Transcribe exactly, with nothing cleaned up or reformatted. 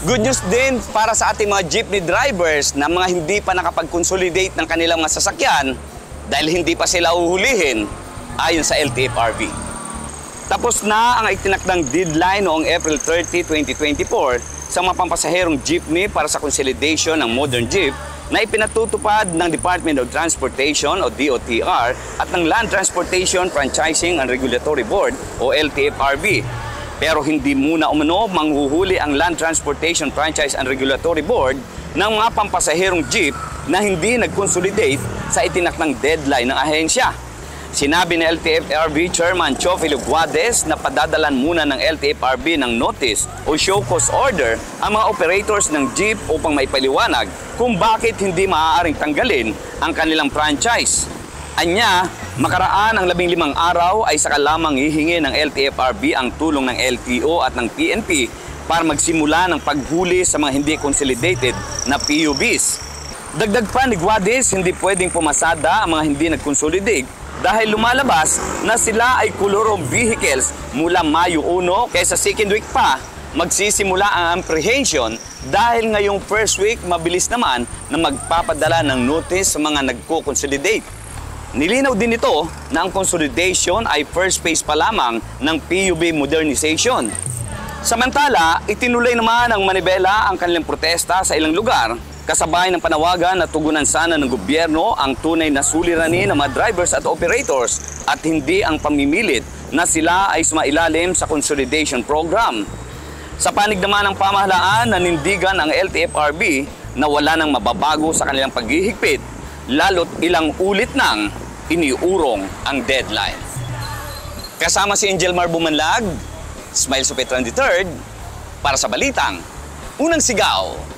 Good news din para sa ating mga jeepney drivers na mga hindi pa nakapag-consolidate ng kanilang mga sasakyan dahil hindi pa sila uhulihin ayon sa L T F R B. Tapos na ang itinakdang deadline noong April thirty, twenty twenty-four sa mga pampasaherong jeepney para sa consolidation ng modern jeep na ipinatutupad ng Department of Transportation o D O T R at ng Land Transportation Franchising and Regulatory Board o L T F R B. Pero hindi muna umano manghuhuli ang Land Transportation Franchise and Regulatory Board ng mga pampasaherong jeep na hindi nag-consolidate sa itinakdang deadline ng ahensya. Sinabi ni L T F R B Chairman Teofilo Guadiz na padadalhan muna ng L T F R B ng notice o show cause order ang mga operators ng jeep upang maipaliwanag kung bakit hindi maaaring tanggalin ang kanilang franchise. Anya, makaraan ang labing limang araw ay saka lamang hihingin ng L T F R B ang tulong ng L T O at ng P N P para magsimula ng paghuli sa mga hindi consolidated na P U Bs. Dagdag pa ni Guadiz, hindi pwedeng pumasada ang mga hindi nag-consolidate dahil lumalabas na sila ay kulurong vehicles mula Mayo one kaysa second week pa magsisimula ang apprehension dahil ngayong first week mabilis naman na magpapadala ng notice sa mga nagko-consolidate. Nilinaw din ito na ang consolidation ay first phase pa lamang ng P U B modernization. Samantala, itinuloy naman ng manibela ang kanilang protesta sa ilang lugar, kasabay ng panawagan na tugunan sana ng gobyerno ang tunay na suliranin ng mga drivers at operators at hindi ang pamimilit na sila ay sumailalim sa consolidation program. Sa panig naman ng pamahalaan, nanindigan ang L T F R B na wala nang mababago sa kanilang paghihigpit lalo't ilang ulit nang iniurong ang deadline. Kasama si Angel Mar Bumanlag, Smile Supetran the third, para sa Balitang Unang Sigaw.